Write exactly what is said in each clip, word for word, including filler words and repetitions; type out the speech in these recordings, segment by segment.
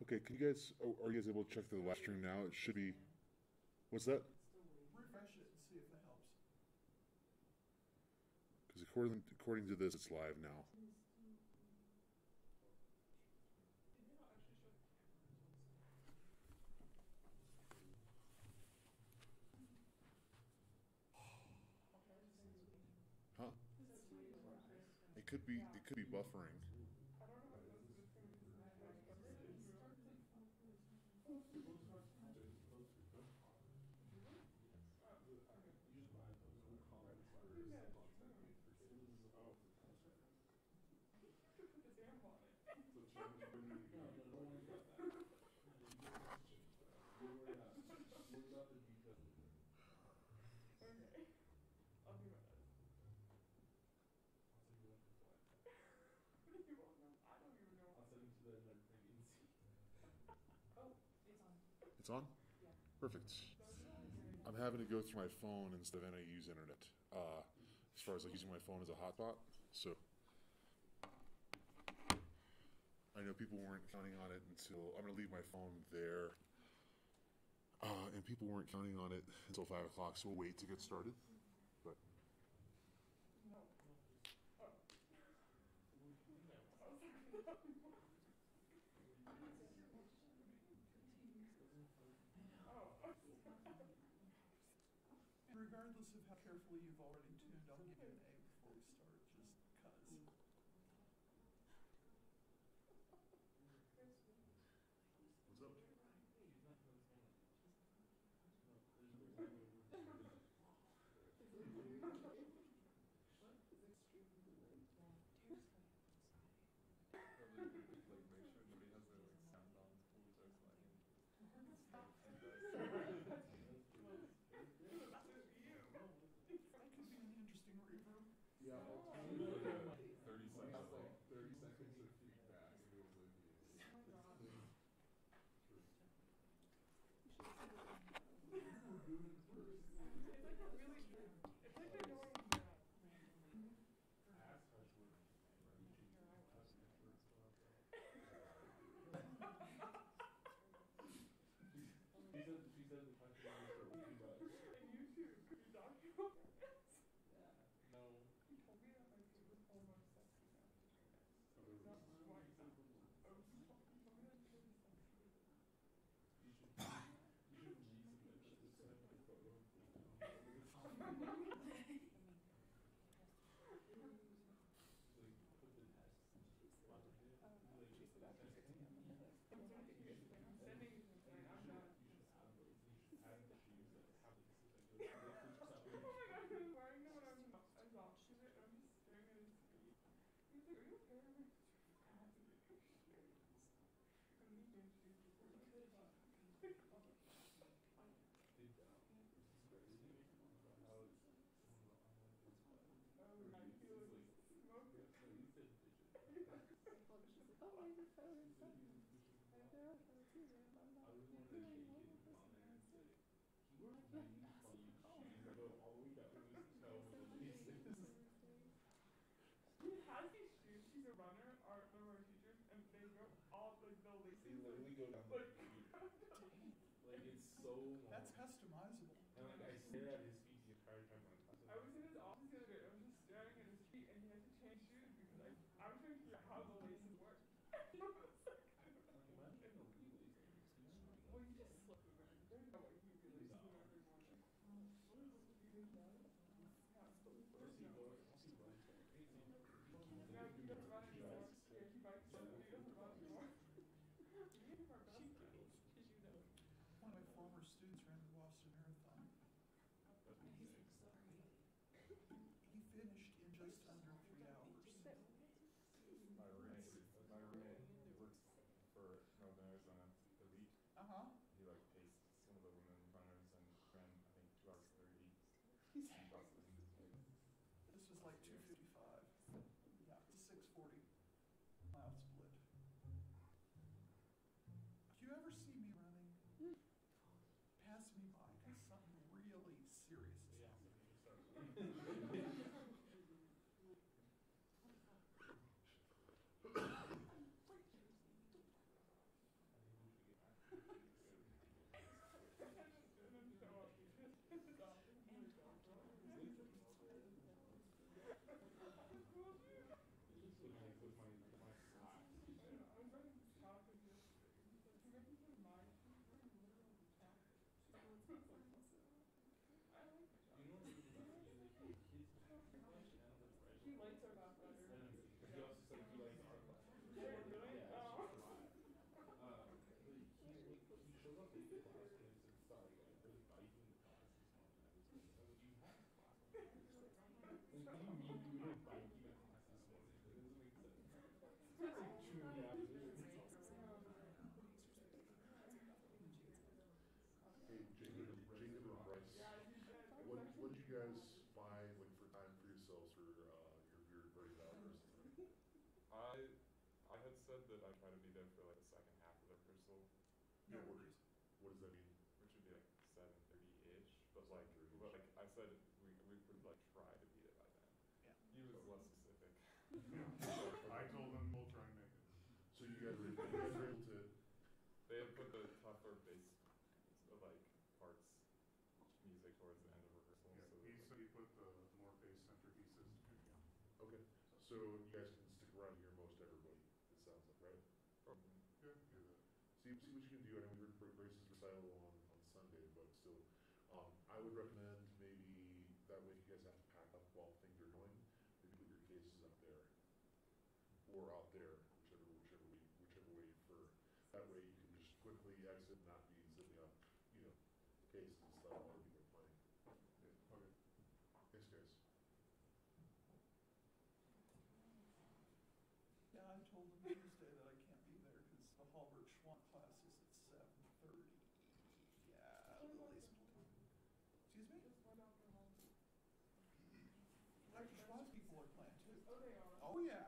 Okay, can you guys, oh, are you guys able to check the live stream now? It should be, what's that? Refresh it and see if that helps. Because according, according to this, it's live now. Huh? It could be, it could be buffering. It's on? Perfect. I'm having to go through my phone instead of when I use internet. Uh, as far as like using my phone as a hotspot. So I know people weren't counting on it until I'm gonna leave my phone there. Uh, and people weren't counting on it until five o'clock, so we'll wait to get started. But And regardless of how carefully you've already tuned, I'll give you an A before we start, just cause. what's up? That could be an interesting reverb. Yeah, thirty seconds, like thirty seconds of feedback into oblivion. She said, she said the country was for way too much. And you too, could you document this? No. He told me that my kid was almost sexy now. Oh, It's not quite that. Oh, he told he told me that kid was sexy. You should, you should resubmit this to send my photo of me. Like, put the test. Like, She said after test six P M me. I'm sending you, I'm sending you this tonight, I'm not. You should add those, you should add the shoes that have like, like, Oh my god, he was wearing them when I was adoption it, and I'm just staring at his feet. He's like, are you okay? I'm like, I'm leaving shoes before my kid. Did, um, Squarespace about how it's some of the online things, but Oh, for I you, feel it's like like, smoking. no, you said digit. Oh, maybe photo and stuff. I If there are photos too, then I'm not really wanted to doing take one it more on person. there and say, he wears really funny shoes, I go all the way down to his toe with the laces. He has these shoes, he's a runner, our, one of our teachers, and they go all, like, the laces. They literally go down Like, the feet. Like, it's so long. That's customizable. And like, I stare at his feet the entire time I'm in class. I was in his office the other day, I was just staring at his feet, and he had to change shoes because I, I was trying to figure out how the laces work. I was like, I don't know. Imagine a relays on your skin. Well, you just slip them in. There's no way he relays them every morning. Yeah, so of course Does he no. go, does he run? Hey, so he- No, he doesn't run anymore. Yeah, he bikes, but he doesn't run anymore. Me and him are best friends, as you know. One of my former students ran the Boston Marathon. That's what he's saying. He finished in just under three hours. My roommate, my roommate works for Northern Arizona Elite. Uh-huh. He like paced some of the women runners and ran I think two hours thirty. He's, buses. this was like two fifty-five. Yeah, it's six forty mile split. Do you ever see me running? Pass me by, cause something really serious is Yeah, happening. so you start. I like my You job. know what the best thing is? Like, he, his class pretty much, and the French. He likes our class better. And he also said he likes our class. Really? Yeah, Oh. it's just hot. Um, but he like he showed up late to class and he said, sorry guys, there's biking in class this morning. I was like, so you have class on Thursday. Like, what do you mean you were biking in class this morning? That doesn't make sense. It's like two in the afternoon. Hey, Jacob, Jacob and Bryce, what, what did you guys buy, like, for time for yourselves for, uh, your, your birthday hours tonight? I I had said that I'd try to be there for like the second half of the rehearsal, No Yeah, what, worries. what does that mean? which would be like seven thirty ish. But like, seven thirty-ish. but like I said, we we would like try to be there by then. Yeah. He was less specific. I told him we'll try and make it. So you guys were, you guys were able to, They had put the tougher bass uh, like parts music towards the end of rehearsal. Yeah, so he said he put the more bass center pieces. okay, so you guys can stick around here most everybody, it sounds like, right? probably. Yeah, do that. See, see what you can do. I know we heard Bra- Brace's recital on, on Sunday, but still, um, I would recommend maybe that way if you guys have to pack up while things are going, maybe put your cases up there or out there, whichever whichever way whichever way you prefer. That way you can just quickly exit, not be zipping up, you know, cases and stuff while people are playing. Yeah, okay. Thanks, guys. Yeah, I told them Tuesday that I can't be there because the Halbert Schwann class is at seven thirty. Yeah, the lace. Excuse me? Doctor Schwann's people are playing too. Oh, they are. Oh, yeah.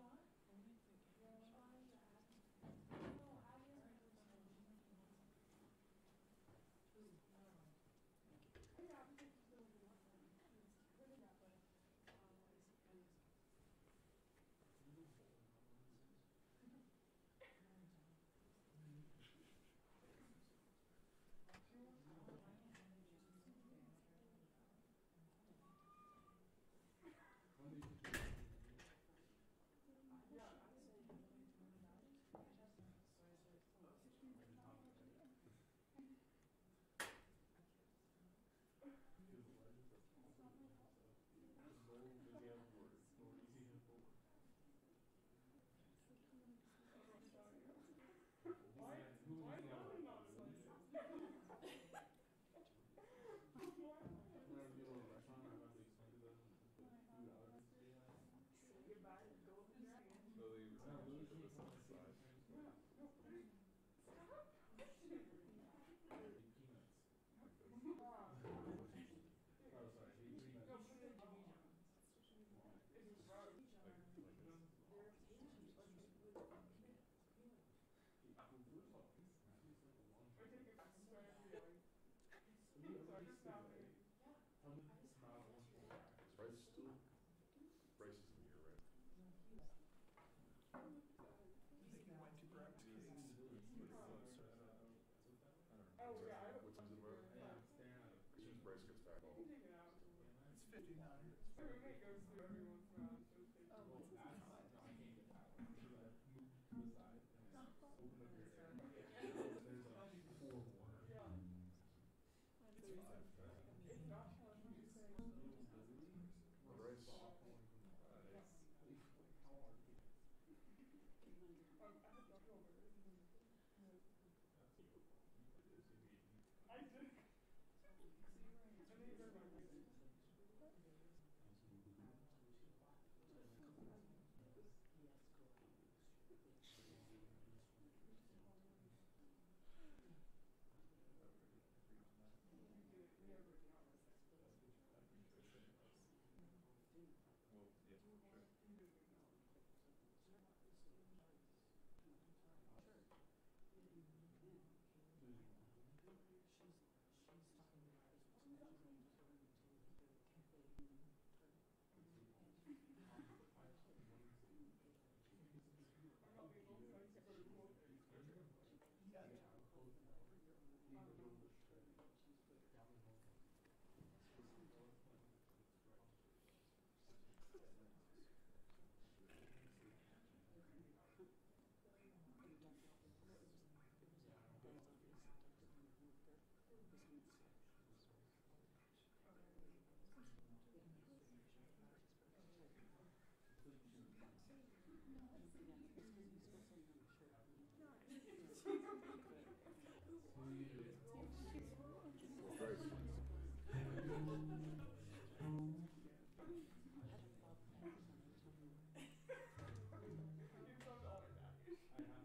Why, why is Ellen not Sunday? Say goodbye to Golden Dragon. So they were kind of to the south side. No, no, please. Stop pushing me. No, put it in Jimmy John's. It's gross. Like like this. I take it back. I'm sorry, I'm yelling. Sorry for stopping. Is Bryce still? Bryce isn't here, right? I think he went to grab case. Oh, yeah, I don't. What time's it about? Yeah. As soon as Bryce gets back, You I'll. can take it out. It's fifty-nine. My roommate goes through every once in a while. So it's Oh, what's his name? It's not fun. Bryce. Um, I have to go over this. I did. I need to go back. You sound all like that. I have.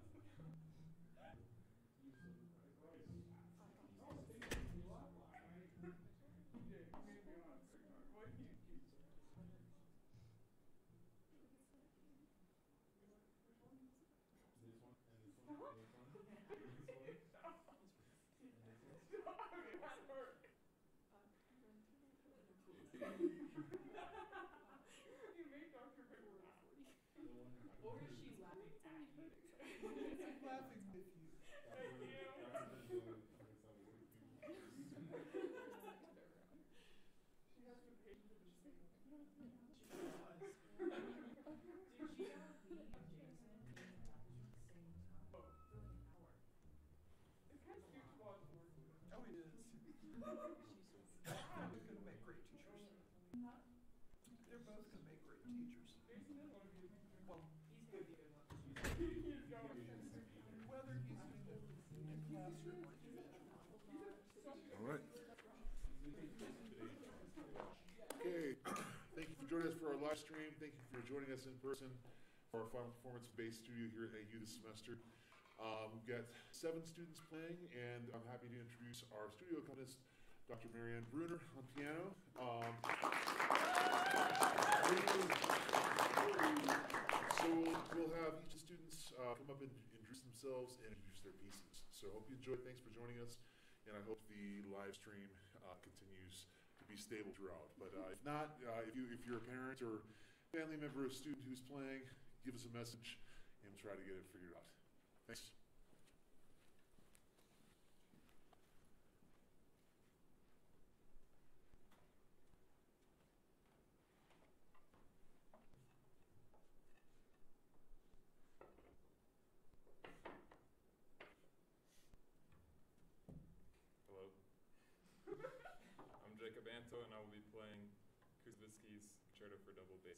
You so surprised. Why is he asking? Oh, thank you. You are lying. You did. You made me laugh so hard. What did you do? This one and this one and this one and this one and this one. Okay, what hurt? You made Doctor Pepper laugh. The one I'm Or is she laughing at you? I'm laughing with you. That's Thank the- you. that's the villain. I guess that word people use. She has the patience of a saint. She does. Did she know me and Jason being established at the same time Oh. for like an hour? It's kind of cute to watch work with her. Oh, it is. She's so They're both gonna make great teachers. Huh? They're both gonna make great teachers. Jason doesn't want to be a teacher. Well, he's gonna be a good one. He's going. whether he's doing it in classroom or individual. All right. Okay, thank you for joining us for our live stream. Thank you for joining us in person for our final performance-based studio here at A U this semester. Um, we've got seven students playing, and I'm happy to introduce our studio accompanist, Doctor Marianne Bruner on piano. Um, so we'll, we'll have each of the students uh, come up and introduce themselves and introduce their pieces. So hope you enjoyed. Thanks for joining us, and I hope the live stream uh, continues to be stable throughout. But uh, if not, uh, if you if you're a parent or family member of a student who's playing, give us a message, and we'll try to get it figured out. Thanks. Hello. I'm Jacob Anto, and I will be playing Kuzbitsky's Concerto for Double Bass.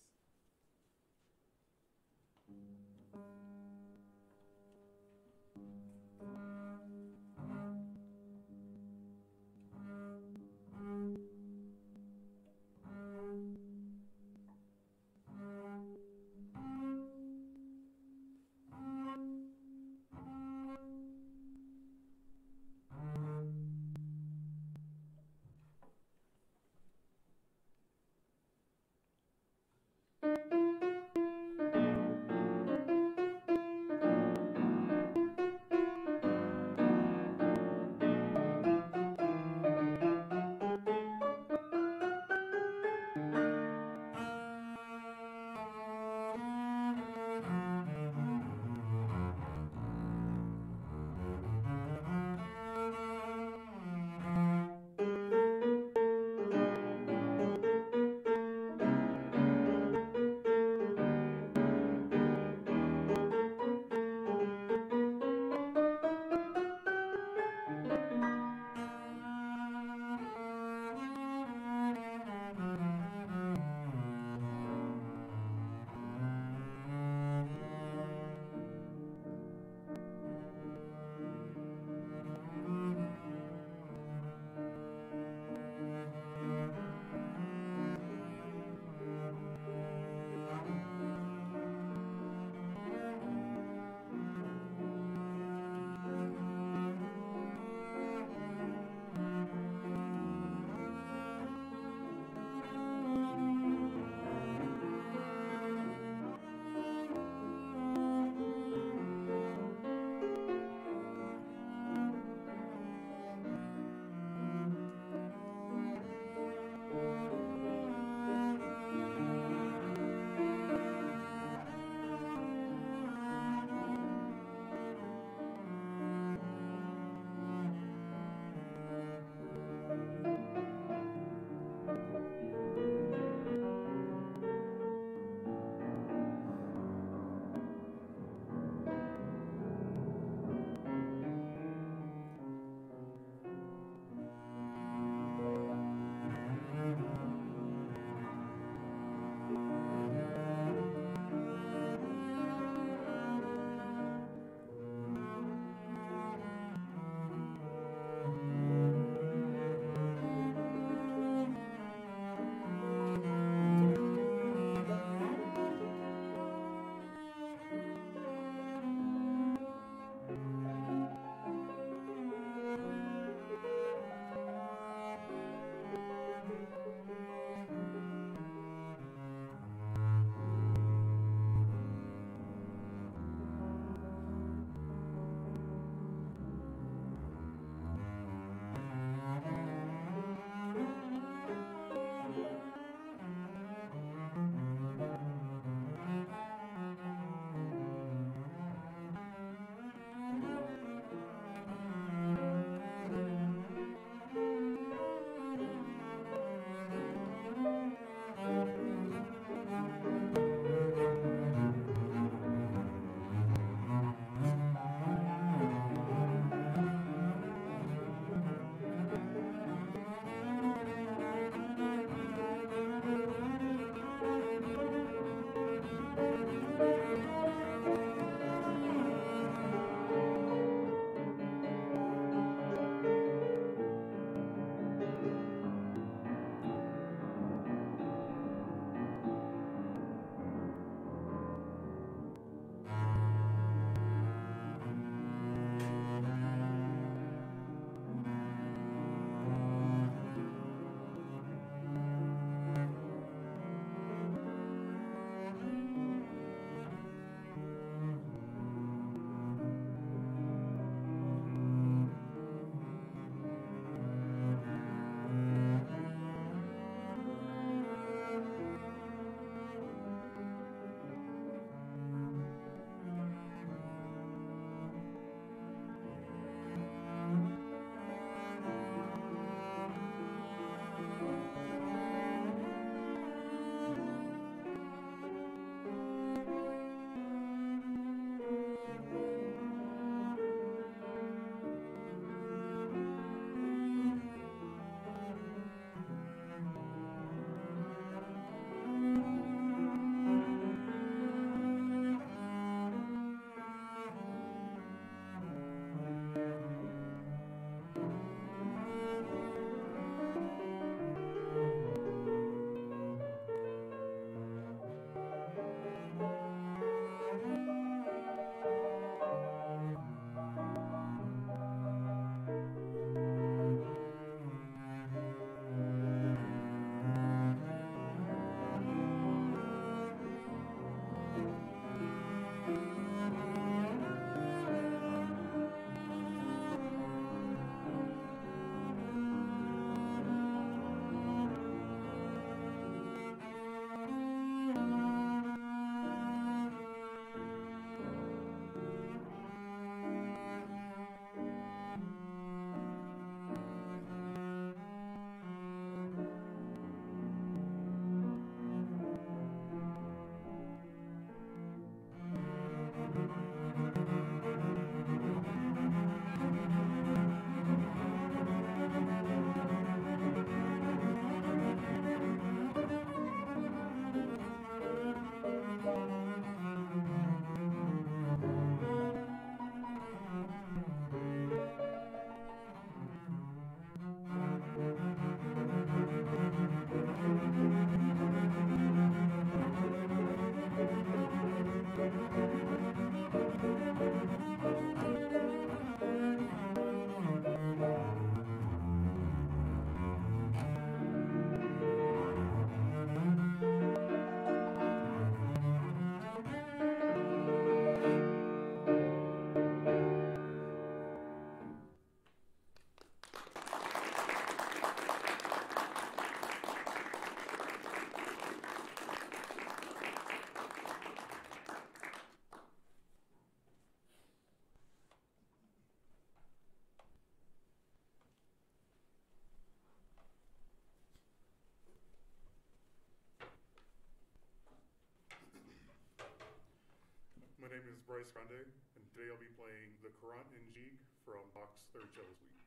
my name is Bryce Grande, and today I'll be playing the Courant in Gigue from Bach's Third Cello Suite.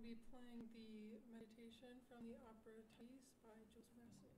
will be playing the meditation from the opera Thais by Joseph Massenet.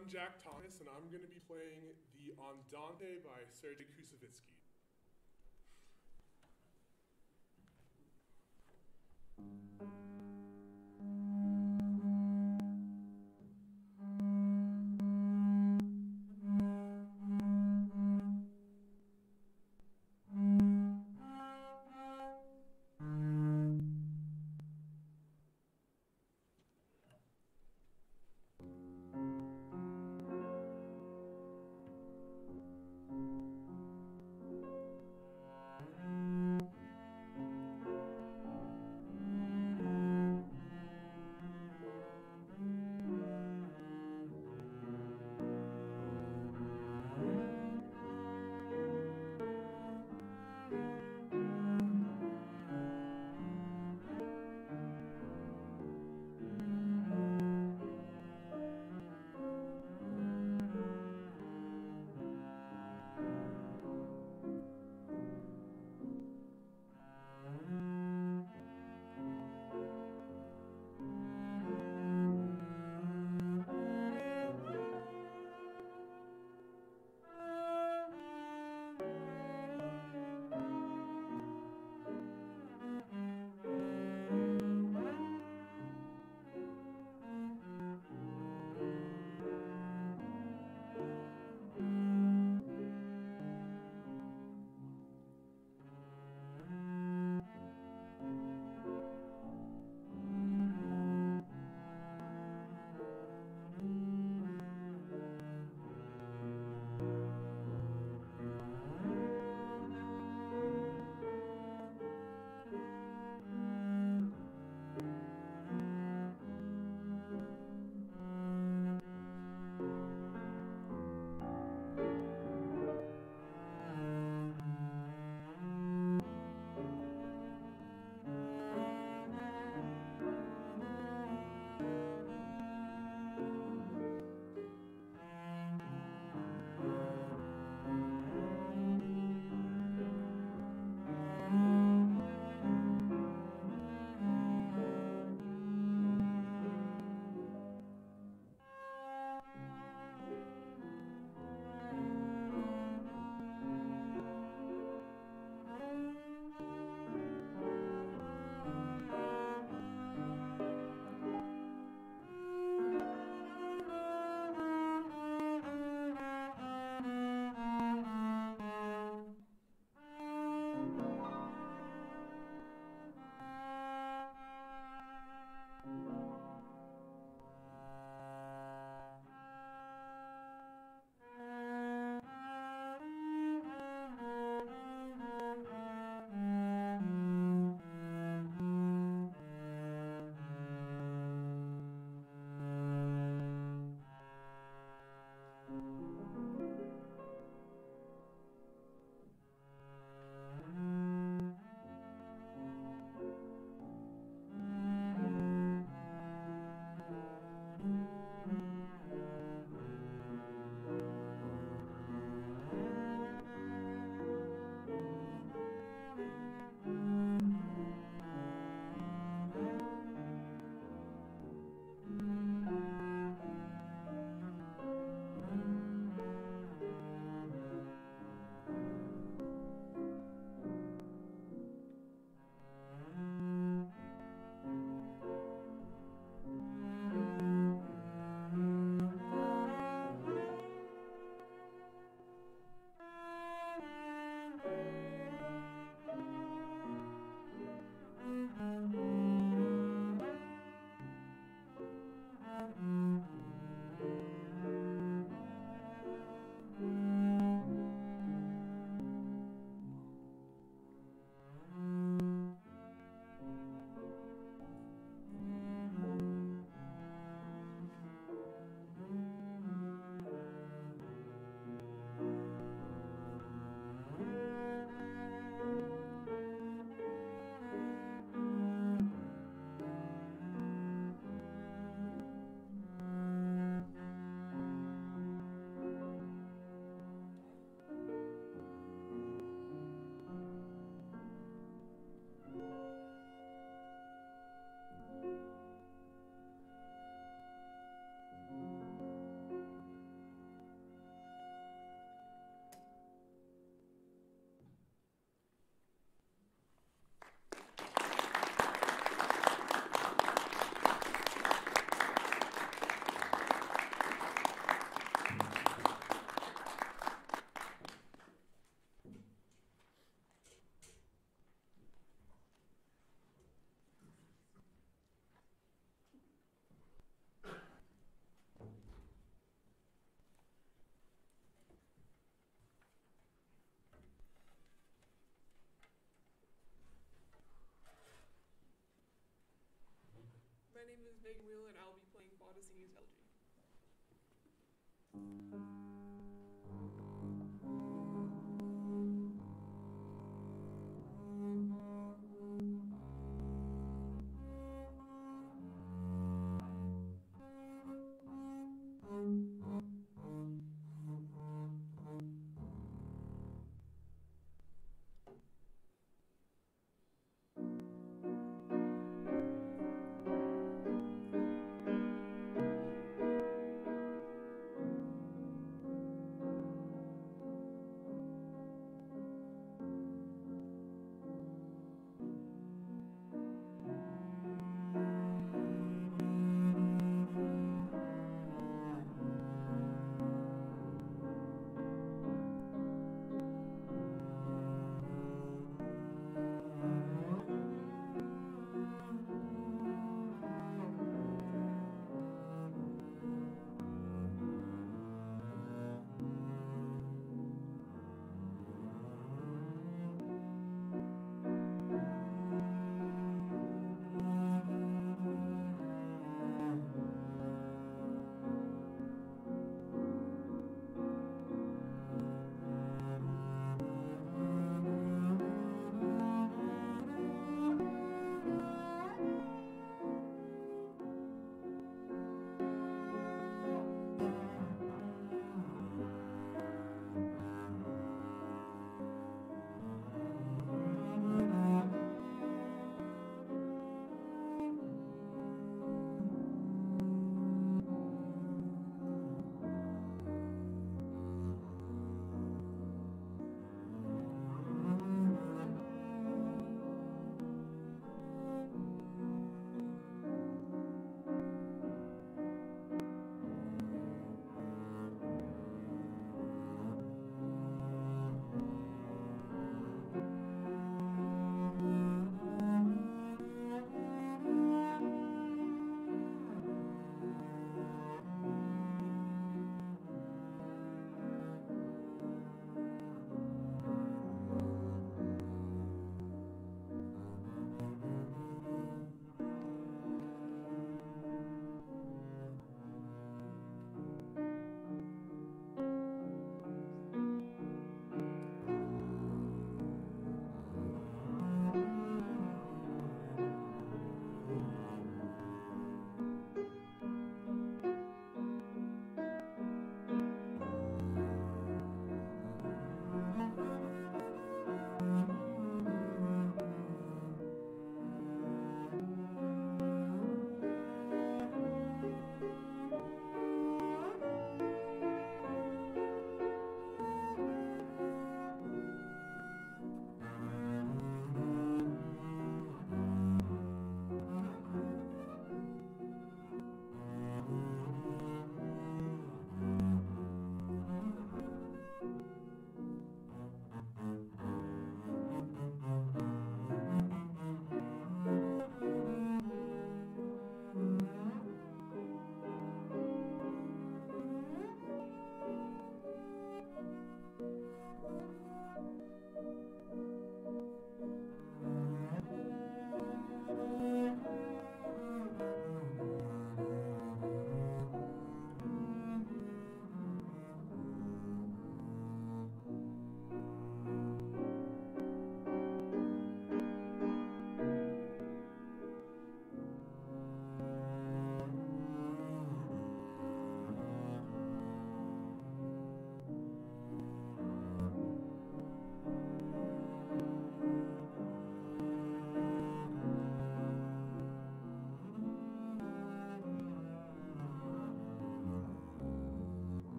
I'm Jack Thomas, and I'm going to be playing the Andante by Sergei Koussevitzky. Thank Megan Wheel, and I'll be playing Bottesini's Elegy. Thank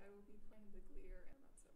I will be playing the Gleer and Matzo.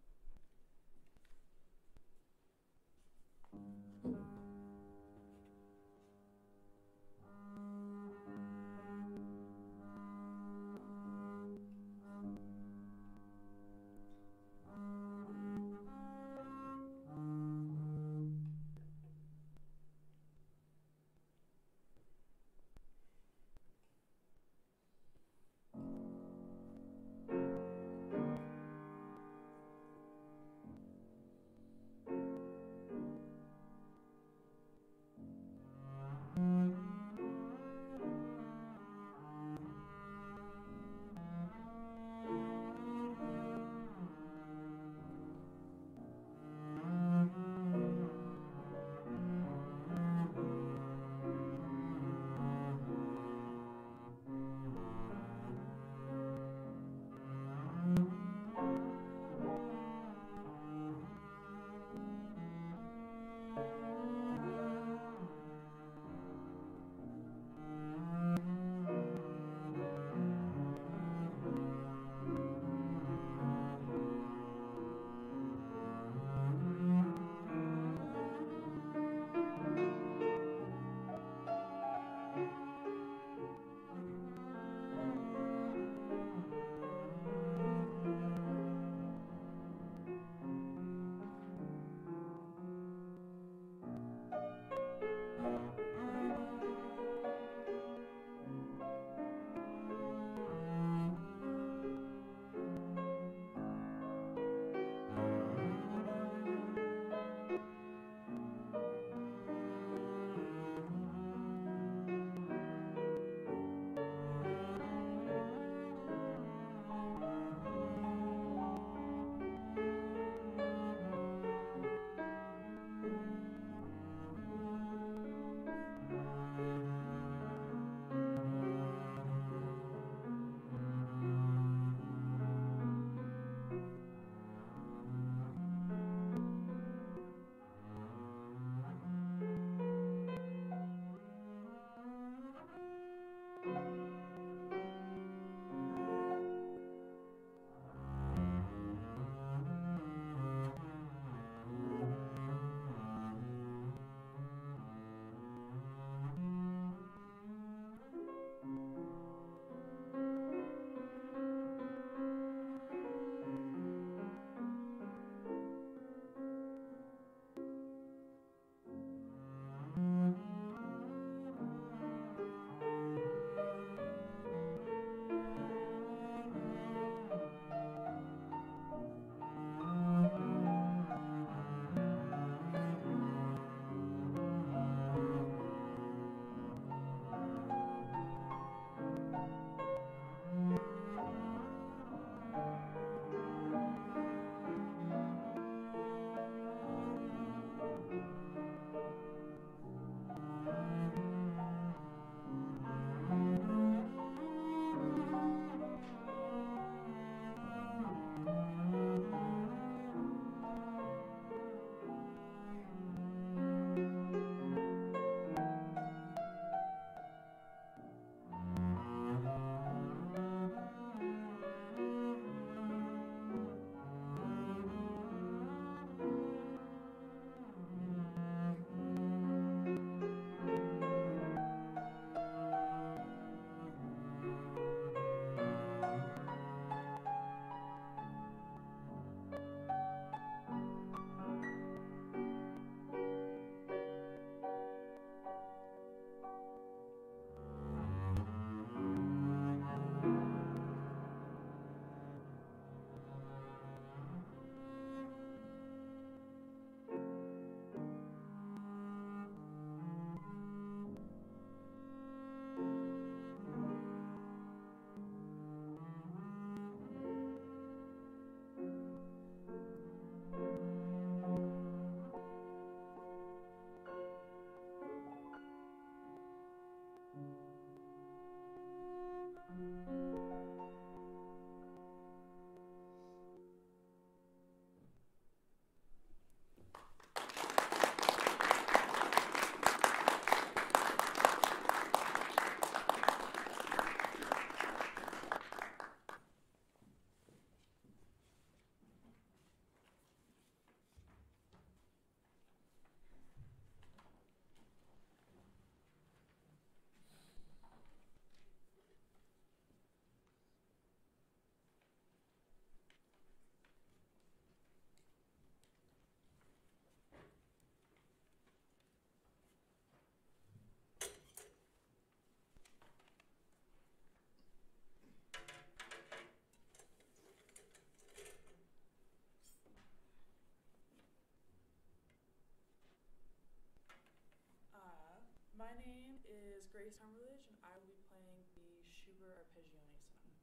my name is Grace Humberledge, and I will be playing the Schubert Arpeggione Sonata.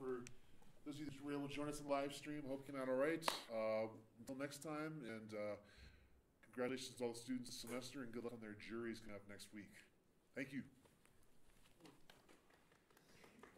for those of you that were able to join us on the live stream, hope you came out all right. Uh, until next time, and uh, congratulations to all the students this semester, and good luck on their juries coming up next week. Thank you.